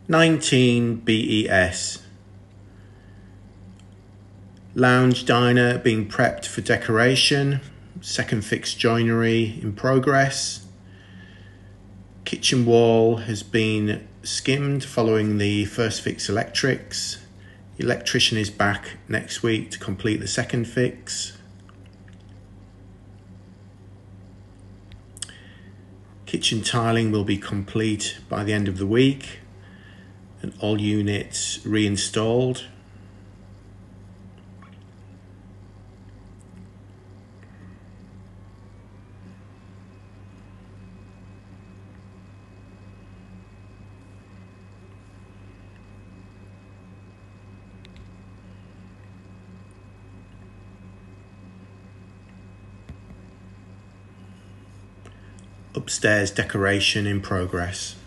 19 BES. Lounge diner being prepped for decoration. Second fix joinery in progress. Kitchen wall has been skimmed following the first fix electrics. The electrician is back next week to complete the second fix. Kitchen tiling will be complete by the end of the week and all units reinstalled. Upstairs decoration in progress.